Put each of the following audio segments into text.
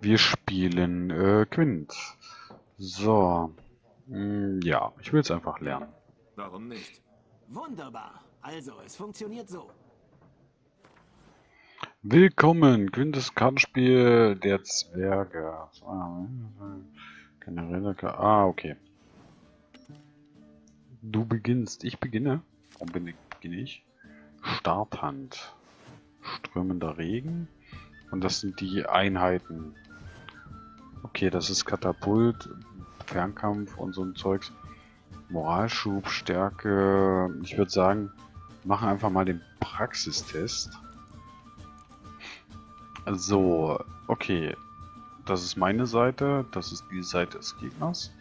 Wir spielen Quint. So. Ja, ich will es einfach lernen. Warum nicht? Wunderbar. Also, es funktioniert so. Willkommen, Quintes Kartenspiel der Zwerge. Generelle okay. Du beginnst. Ich beginne. Warum beginne ich? Starthand. Strömender Regen. Und das sind die Einheiten. Okay, das ist Katapult, Fernkampf und so ein Zeugs. Moralschub, Stärke. Ich würde sagen, wir machen einfach mal den Praxistest. So, okay. Das ist meine Seite, das ist die Seite des Gegners.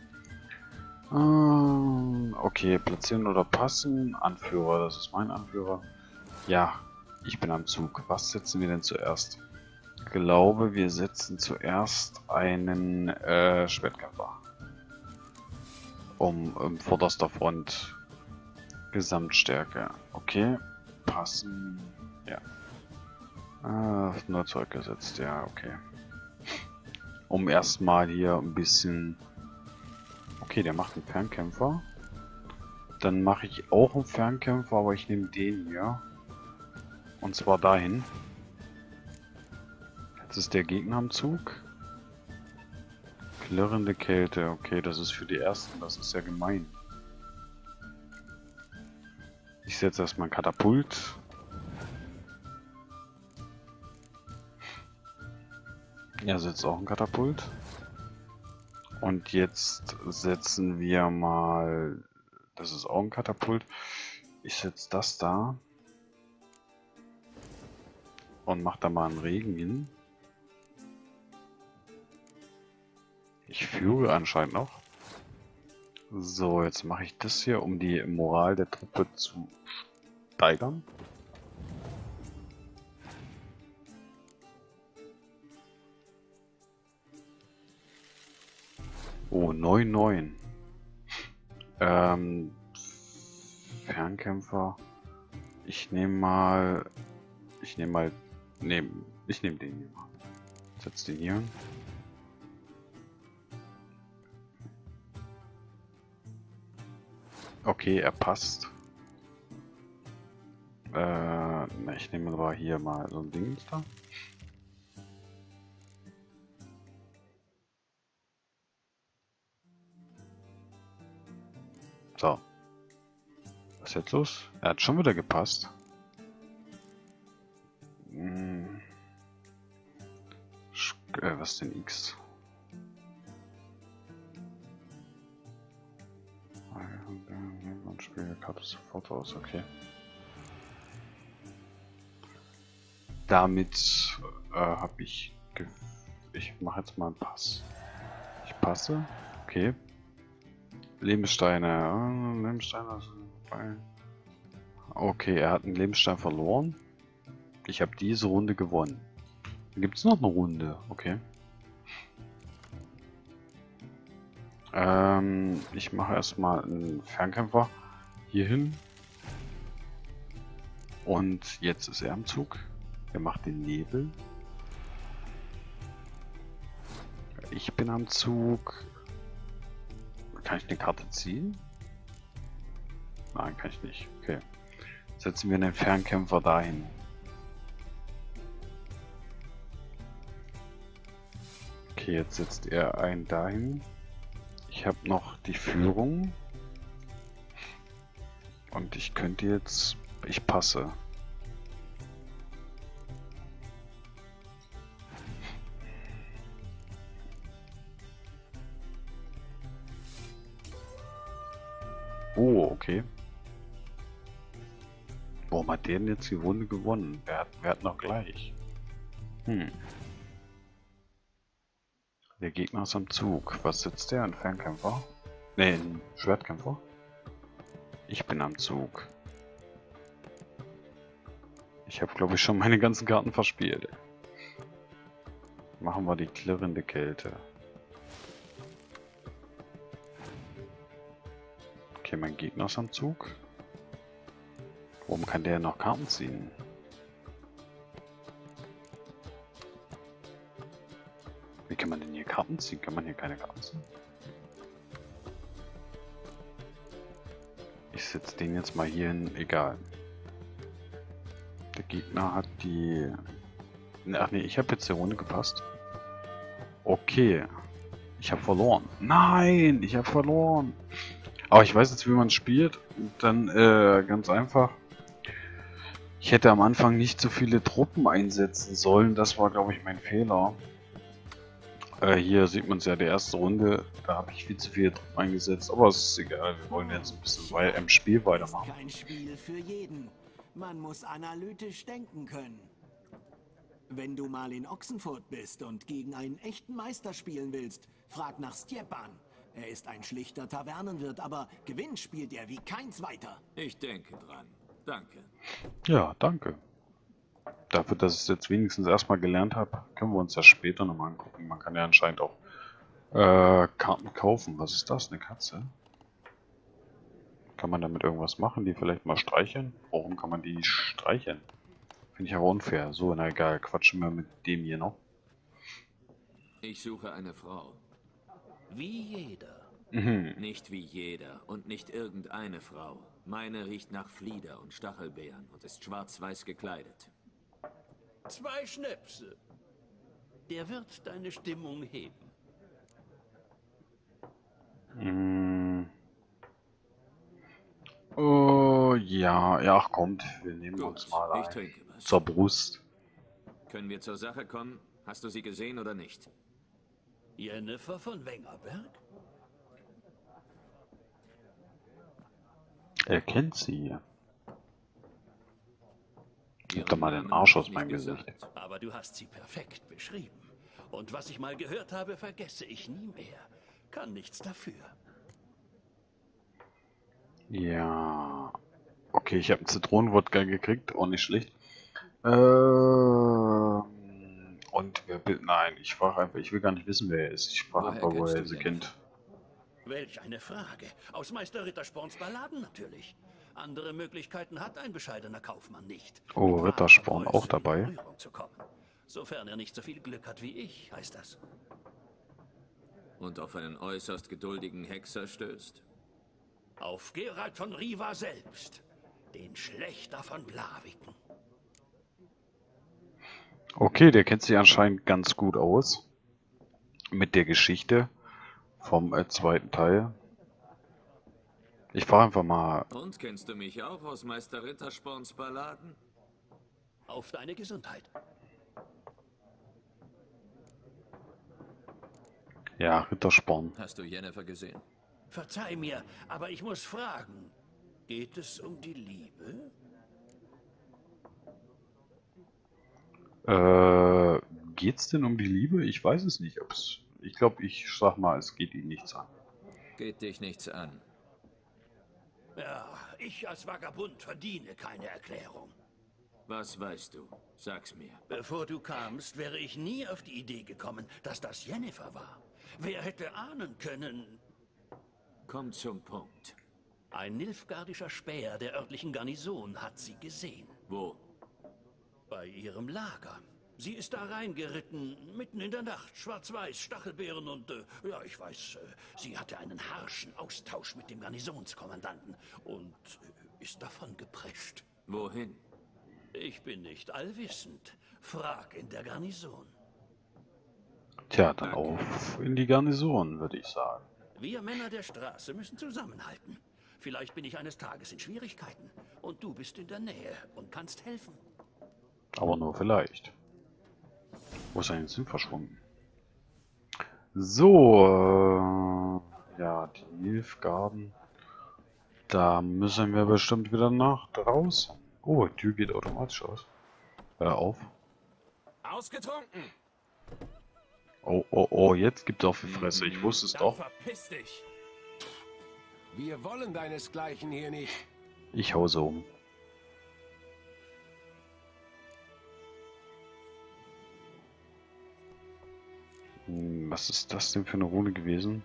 Okay, platzieren oder passen. Anführer, das ist mein Anführer. Ja, ich bin am Zug. Was setzen wir denn zuerst? Ich glaube, wir setzen zuerst einen Schwertkämpfer. Um vorderster Front. Gesamtstärke. Okay, passen. Ja. Nur Zeug gesetzt, ja, okay. Um erstmal hier ein bisschen... Okay, der macht einen Fernkämpfer. Dann mache ich auch einen Fernkämpfer, aber ich nehme den hier. Und zwar dahin. Jetzt ist der Gegner am Zug. Klirrende Kälte. Okay, das ist für die Ersten. Das ist ja gemein. Ich setze erstmal ein Katapult. Er setzt auch ein Katapult. Und jetzt setzen wir mal... Das ist auch ein Katapult. Ich setze das da. Und mache da mal einen Regen hin. Ich führe anscheinend noch. So, jetzt mache ich das hier, um die Moral der Truppe zu steigern. Oh, 9-9. Fernkämpfer. Ich nehme mal... Ich nehme den hier mal. Setz den hier hin. Okay, er passt. Ich nehme aber hier mal so ein Ding da. So. Was ist jetzt los? Er hat schon wieder gepasst. Was ist denn X? Man spielt die Karte sofort aus, okay. Damit habe ich... Ich mache jetzt mal einen Pass. Ich passe. Okay. Lebenssteine. Lebenssteine. Okay, er hat einen Lebensstein verloren. Ich habe diese Runde gewonnen. Dann gibt es noch eine Runde. Okay. Ich mache erstmal einen Fernkämpfer hier hin. Und jetzt ist er am Zug. Er macht den Nebel. Ich bin am Zug. Kann ich eine Karte ziehen? Nein, kann ich nicht. Okay. Setzen wir den Fernkämpfer dahin. Okay, jetzt setzt er einen dahin. Ich habe noch die Führung. Und ich könnte jetzt... Ich passe. Oh, okay. Warum hat der denn jetzt die Runde gewonnen? Wer hat noch gleich? Der Gegner ist am Zug. Was sitzt der? Ein Fernkämpfer? Ne, ein Schwertkämpfer? Ich bin am Zug. Ich habe, glaube ich, schon meine ganzen Karten verspielt. Machen wir die klirrende Kälte. Okay, mein Gegner ist am Zug. Warum kann der noch Karten ziehen? Wie kann man denn hier Karten ziehen? Kann man hier keine Karten ziehen? Ich setze den jetzt mal hier hin, egal. Der Gegner hat die... Ach nee, ich habe jetzt die Runde gepasst. Okay. Ich habe verloren. Nein, ich habe verloren. Aber ich weiß jetzt, wie man spielt. Und dann ganz einfach. Ich hätte am Anfang nicht so viele Truppen einsetzen sollen. Das war, glaube ich, mein Fehler. Hier sieht man es ja, die erste Runde. Da habe ich viel zu viele Truppen eingesetzt. Aber es ist egal. Wir wollen jetzt ein bisschen im Spiel weitermachen. Ist kein Spiel für jeden. Man muss analytisch denken können. Wenn du mal in Ochsenfurt bist und gegen einen echten Meister spielen willst, frag nach Stjepan. Er ist ein schlichter Tavernenwirt, aber Gewinn spielt er wie kein zweiter. Ich denke dran. Danke. Ja, danke. Dafür, dass ich es jetzt wenigstens erstmal gelernt habe, können wir uns das später nochmal angucken. Man kann ja anscheinend auch Karten kaufen. Was ist das? Eine Katze? Kann man damit irgendwas machen? Die vielleicht mal streicheln? Warum kann man die streicheln? Finde ich aber unfair. So, na egal. Quatschen wir mit dem hier noch. Ich suche eine Frau. Wie jeder. Nicht wie jeder und nicht irgendeine Frau. Meine riecht nach Flieder und Stachelbeeren und ist schwarz-weiß gekleidet. 2 Schnäpse. Der wird deine Stimmung heben. Oh, ja. Ja, ach kommt. Wir nehmen Gut, uns mal ich ein. trinke was. Zur Brust. Können wir zur Sache kommen? Hast du sie gesehen oder nicht? Jennifer von Wengerberg? Er kennt sie. Gib Ihren doch mal den Namen Arsch hab aus ich meinem nicht Gesicht. gesagt. Aber du hast sie perfekt beschrieben. Und was ich mal gehört habe, vergesse ich nie mehr. Kann nichts dafür. Ja. Okay, ich habe einen Zitronenwodka gekriegt. Auch nicht schlecht. Und nein, ich frage einfach, ich will gar nicht wissen, wer er ist. Ich frage Woher einfach, kennst woher du sie Jennifer? kennt. Welch eine Frage. Aus Meister Rittersporns Balladen natürlich. Andere Möglichkeiten hat ein bescheidener Kaufmann nicht. Oh, Mit Rittersporn wahrer auch Größe in dabei. Berührung zu kommen. Sofern er nicht so viel Glück hat wie ich, heißt das. Und auf einen äußerst geduldigen Hexer stößt? Auf Gerald von Riva selbst. Den Schlächter von Blaviken. Okay, der kennt sich anscheinend ganz gut aus. Mit der Geschichte vom zweiten Teil. Ich frage einfach mal. Und kennst du mich auch aus Meister Rittersporns Balladen? Auf deine Gesundheit. Ja, Rittersporn. Hast du Jennifer gesehen? Verzeih mir, aber ich muss fragen. Geht es um die Liebe? Geht's denn um die Liebe? Ich weiß es nicht. Ich glaube, ich sag mal, es geht ihn nichts an. Geht dich nichts an. Ja, ich als Vagabund verdiene keine Erklärung. Was weißt du? Sag's mir. Bevor du kamst, wäre ich nie auf die Idee gekommen, dass das Jennifer war. Wer hätte ahnen können? Komm zum Punkt. Ein nilfgaardischer Späher der örtlichen Garnison hat sie gesehen. Wo? Bei ihrem Lager. Sie ist da reingeritten, mitten in der Nacht, schwarz-weiß, Stachelbeeren und, ja, ich weiß, sie hatte einen harschen Austausch mit dem Garnisonskommandanten und ist davon geprescht. Wohin? Ich bin nicht allwissend. Frag in der Garnison. Tja, dann auf in die Garnison, würde ich sagen. Wir Männer der Straße müssen zusammenhalten. Vielleicht bin ich eines Tages in Schwierigkeiten und du bist in der Nähe und kannst helfen. Aber nur vielleicht. Wo ist er jetzt hin verschwunden? So, ja, die Nilfgaarden. Da müssen wir bestimmt wieder nach draußen. Oh, die Tür geht automatisch aus. Auf. Ausgetrunken! Oh, oh, oh, jetzt gibt's auf die Fresse. Ich wusste es Dann doch. verpiss dich! Wir wollen deinesgleichen hier nicht. Ich hau so um. Was ist das denn für eine Rune gewesen?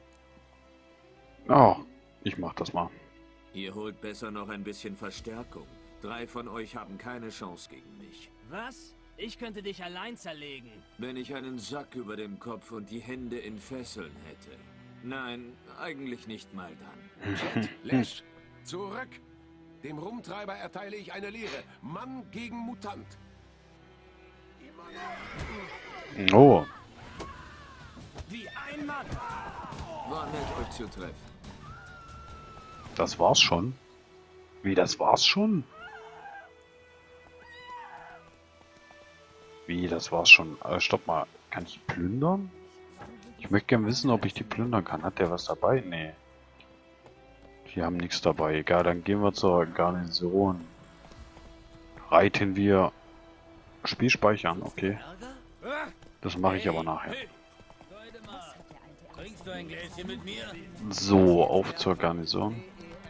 Oh, ich mach das mal. Ihr holt besser noch ein bisschen Verstärkung. 3 von euch haben keine Chance gegen mich. Was? Ich könnte dich allein zerlegen. Wenn ich einen Sack über dem Kopf und die Hände in Fesseln hätte. Nein, eigentlich nicht mal dann. Jet, Lash, zurück! Dem Rumtreiber erteile ich eine Lehre. Mann gegen Mutant. Oh, Wie ein Mann. War nett, euch zu treffen. das war's schon. Wie, das war's schon? Wie, das war's schon? Stopp mal. Kann ich plündern? Ich möchte gerne wissen, ob ich die plündern kann. Hat der was dabei? Nee. Die haben nichts dabei. Egal, dann gehen wir zur Garnison. Reiten wir. Spiel speichern, okay. Das mache ich aber nachher. Trinkst du ein Gläschen mit mir? So, auf zur Garnison.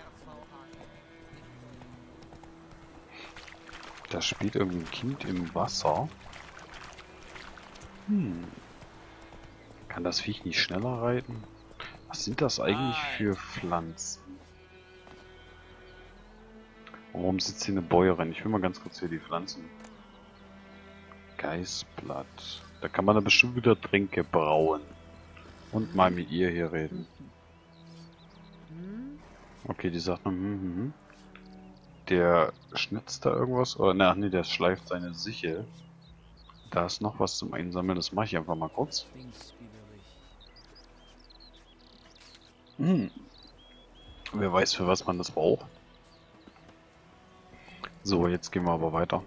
Da spielt irgendwie ein Kind im Wasser. Kann das Viech nicht schneller reiten? Was sind das eigentlich für Pflanzen? Warum sitzt hier eine Bäuerin? Ich will mal ganz kurz hier die Pflanzen. Geißblatt. Da kann man dann bestimmt wieder Tränke brauen. Und mal mit ihr hier reden. Okay, die sagt noch, Der schnitzt da irgendwas? Oder, na, nee, der schleift seine Sichel. Da ist noch was zum Einsammeln, das mache ich einfach mal kurz. Wer weiß, für was man das braucht. So, jetzt gehen wir aber weiter.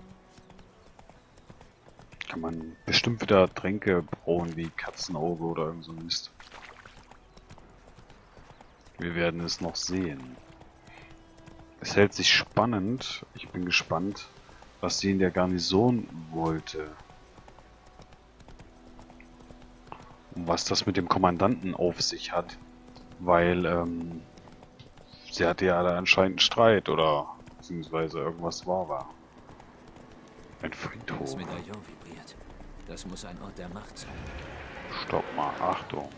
Kann man bestimmt wieder Tränke brauen wie Katzenauge oder irgend so ein Mist. Wir werden es noch sehen. Es hält sich spannend. Ich bin gespannt, was sie in der Garnison wollte. Und was das mit dem Kommandanten auf sich hat. Weil, sie hatte ja da anscheinend einen Streit oder beziehungsweise irgendwas war. Ein Friedhof. Das Medaillon vibriert. Das muss ein Ort der Macht sein. Stopp mal, Achtung.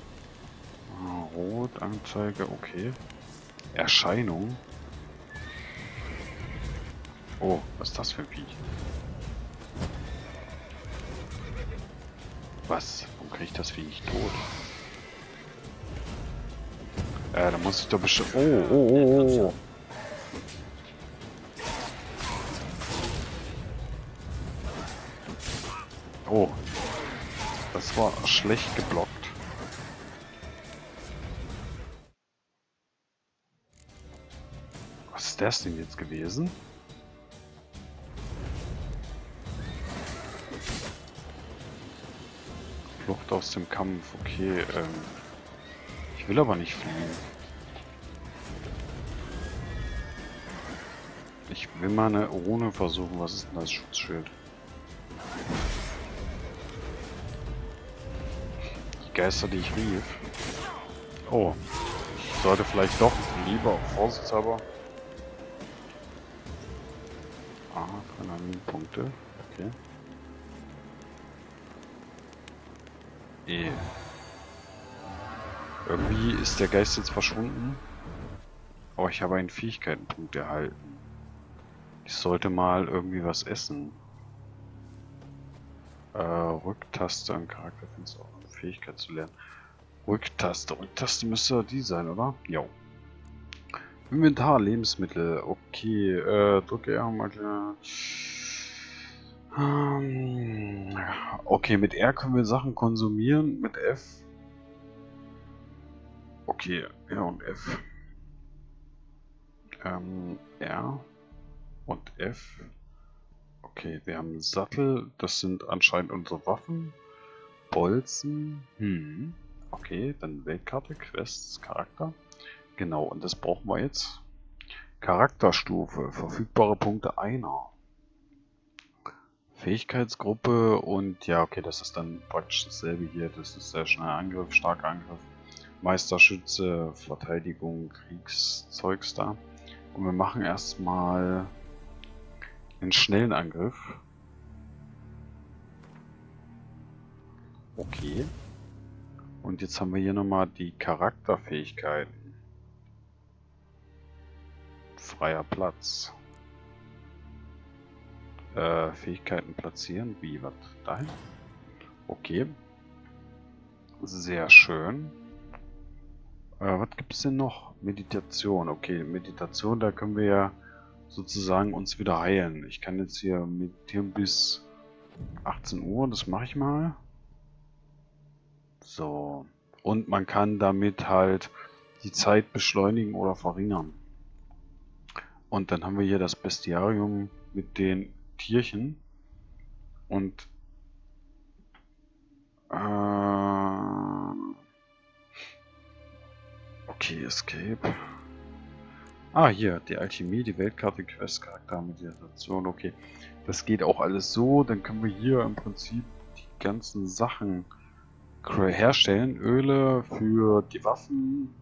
Rot, Anzeige, okay. Erscheinung. Oh, was ist das für ein Viech? Was? Warum kriege ich das Viech tot? Da muss ich doch bestimmt... Oh. Oh. Das war schlecht geblockt. Was ist das denn jetzt gewesen? Flucht aus dem Kampf, okay, ich will aber nicht fliehen. Ich will mal eine Rune versuchen, was ist denn das Schutzschild? Die Geister, die ich rief. Oh, ich sollte vielleicht doch lieber vorsichtshalber. Adrenalinpunkte, okay. Irgendwie ist der Geist jetzt verschwunden. Aber ich habe einen Fähigkeitenpunkt erhalten. Ich sollte mal irgendwie was essen. Rücktaste an Charakterfenster, um eine Fähigkeit zu lernen. Rücktaste müsste die sein, oder? Jo. Inventar, Lebensmittel. Okay, drücke R mal klar. Okay, mit R können wir Sachen konsumieren, mit F. Okay, R und F. R und F. Okay, wir haben Sattel, das sind anscheinend unsere Waffen. Bolzen. Okay, dann Weltkarte, Quests, Charakter. Genau, und das brauchen wir jetzt. Charakterstufe, verfügbare Punkte einer. Fähigkeitsgruppe und ja, okay, das ist dann praktisch dasselbe hier. Das ist sehr schneller Angriff, starker Angriff, Meisterschütze, Verteidigung, Kriegszeugs da. Und wir machen erstmal einen schnellen Angriff. Okay. Und jetzt haben wir hier nochmal die Charakterfähigkeiten. Freier Platz. Fähigkeiten platzieren. Wie, was? Dahin? Okay. Sehr schön. Was gibt es denn noch? Meditation. Okay, Meditation, da können wir ja sozusagen uns wieder heilen. Ich kann jetzt hier meditieren bis 18 Uhr, das mache ich mal. So. Und man kann damit halt die Zeit beschleunigen oder verringern. Und dann haben wir hier das Bestiarium mit den Tierchen. Und okay, Escape. Ah, hier, die Alchemie, die Weltkarte, Questcharakter, Meditation, okay. Das geht auch alles so, dann können wir hier im Prinzip die ganzen Sachen herstellen. Öle für die Waffen,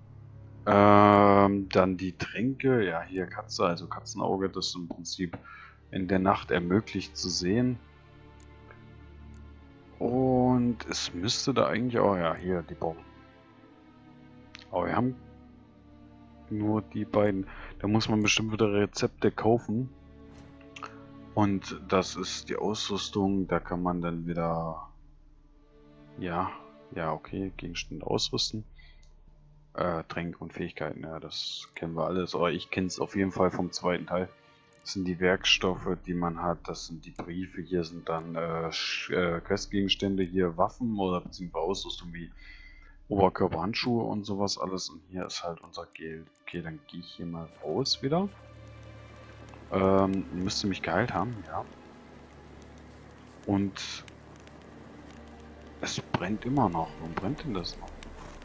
dann die Tränke, ja hier Katze, also Katzenauge, das im Prinzip in der Nacht ermöglicht zu sehen. Und es müsste da eigentlich auch, ja hier die Bomben. Aber wir haben nur die beiden. Da muss man bestimmt wieder Rezepte kaufen. Und das ist die Ausrüstung. Da kann man dann wieder... Ja, okay. Gegenstände ausrüsten. Tränke und Fähigkeiten. Ja, das kennen wir alles. Aber ich kenne es auf jeden Fall vom zweiten Teil. Das sind die Werkstoffe, die man hat. Das sind die Briefe. Hier sind dann Questgegenstände. Hier Waffen oder beziehungsweise Ausrüstung wie Oberkörper, Handschuhe und sowas alles. Und hier ist halt unser Geld. Okay, dann gehe ich hier mal raus wieder. Müsste mich geheilt haben, ja. Und es brennt immer noch. Warum brennt denn das noch?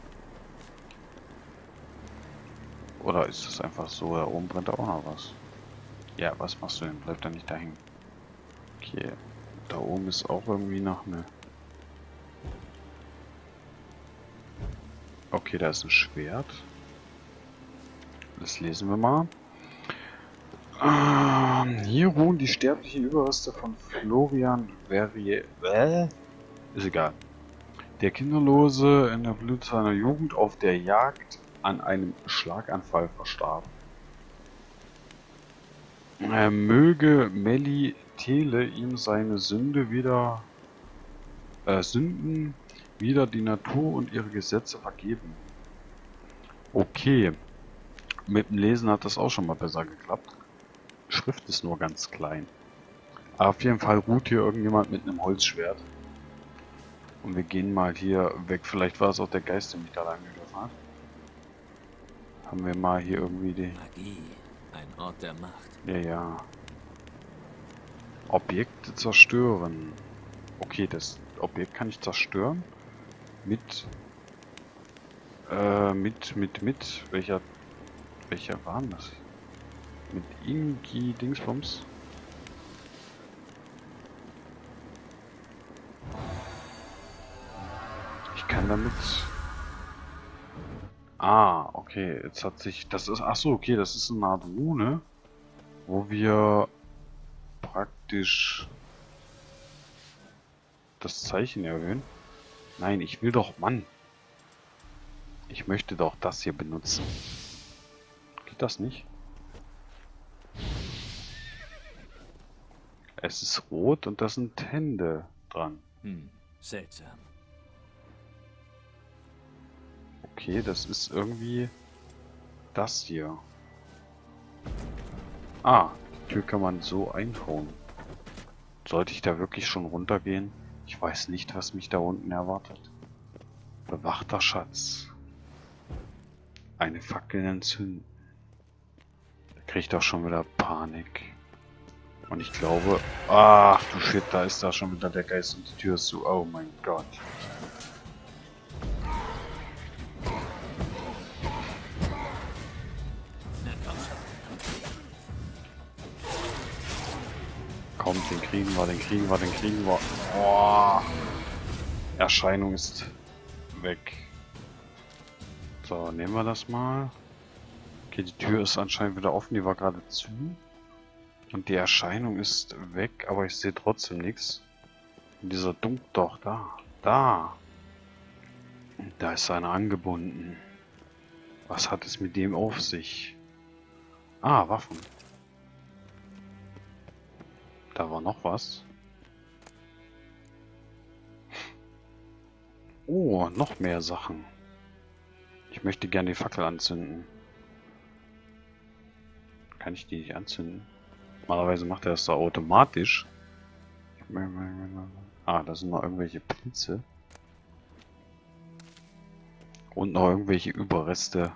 Oder ist das einfach so, da oben brennt auch noch was? Ja, was machst du denn? Bleib da nicht da hängen. Okay, da oben ist auch irgendwie noch eine... Okay, da ist ein Schwert. Das lesen wir mal. Hier ruhen die sterblichen Überreste von Florian Verrier. Ist egal. Der Kinderlose in der Blüte seiner Jugend auf der Jagd an einem Schlaganfall verstarb. Möge Melitele ihm seine Sünden wieder die Natur und ihre Gesetze vergeben. Okay. Mit dem Lesen hat das auch schon mal besser geklappt. Schrift ist nur ganz klein. Aber auf jeden Fall ruht hier irgendjemand mit einem Holzschwert. Und wir gehen mal hier weg. Vielleicht war es auch der Geist, der mich da angegriffen hat. Haben wir mal hier irgendwie die... Magie. Ein Ort der Macht. Ja. Objekte zerstören. Okay, das Objekt kann ich zerstören. Mit... Welcher war das? Mit Ingi Dingsbums? Ich kann damit... Ah, okay, jetzt hat sich... Das ist... Achso, okay, das ist eine Art Rune, wo wir praktisch das Zeichen erhöhen. Nein, ich will doch... Mann! Ich möchte doch das hier benutzen. Geht das nicht? Es ist rot und da sind Hände dran. Seltsam. Okay, das ist irgendwie das hier. Ah, die Tür kann man so einhauen. Sollte ich da wirklich schon runtergehen? Ich weiß nicht, was mich da unten erwartet. Bewachter Schatz. Eine Fackel entzünden. Da kriege ich doch schon wieder Panik. Und ich glaube... Ach du Shit, da ist da schon wieder der Geist und die Tür ist zu. Oh mein Gott. Kommt, den kriegen wir. Oh. Erscheinung ist weg. So, nehmen wir das mal. Okay, die Tür ist anscheinend wieder offen, die war gerade zu. Und die Erscheinung ist weg, aber ich sehe trotzdem nichts. Und dieser doch, da ist einer angebunden. Was hat es mit dem auf sich? Ah, Waffen. Da war noch was. Oh, noch mehr Sachen. Ich möchte gerne die Fackel anzünden. Kann ich die nicht anzünden? Normalerweise macht er das da automatisch. Ah, da sind noch irgendwelche Pilze. Und noch irgendwelche Überreste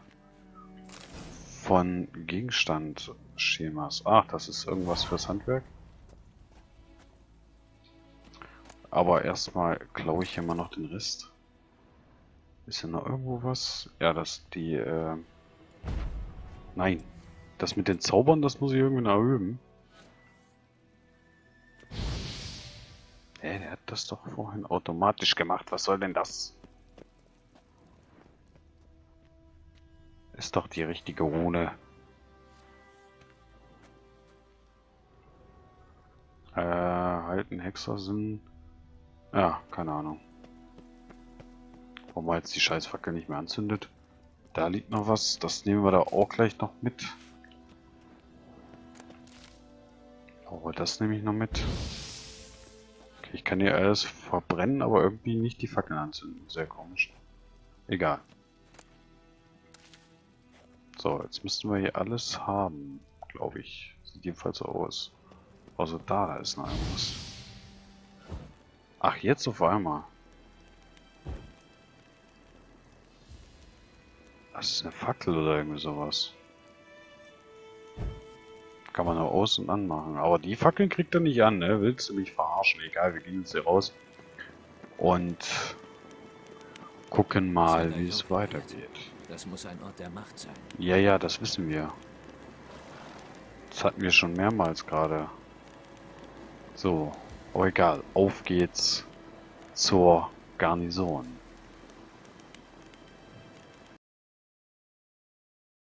von Gegenstandschemas. Ach, das ist irgendwas fürs Handwerk. Aber erstmal klaue ich hier mal noch den Rest. Ist hier noch irgendwo was? Ja, das die, Nein. Das mit den Zaubern, das muss ich irgendwie noch üben. Der hat das doch vorhin automatisch gemacht. Was soll denn das? Ist doch die richtige Rune. Halten Hexersinn. Ja, keine Ahnung. Warum man jetzt die Scheißfackel nicht mehr anzündet. Da liegt noch was. Das nehmen wir da auch gleich noch mit. Oh, das nehme ich noch mit. Okay, ich kann hier alles verbrennen, aber irgendwie nicht die Fackeln anzünden. Sehr komisch. Egal. So, jetzt müssten wir hier alles haben, glaube ich. Sieht jedenfalls so aus. Also da ist noch irgendwas. Ach, jetzt auf einmal. Das ist eine Fackel oder irgendwie sowas. Kann man nur aus- und anmachen. Aber die Fackeln kriegt er nicht an, ne? Willst du mich verarschen? Egal, wir gehen jetzt hier raus. Und gucken mal, wie es weitergeht. Das muss ein Ort der Macht sein. Ja, ja, das wissen wir. Das hatten wir schon mehrmals gerade. So, aber egal. Auf geht's zur Garnison.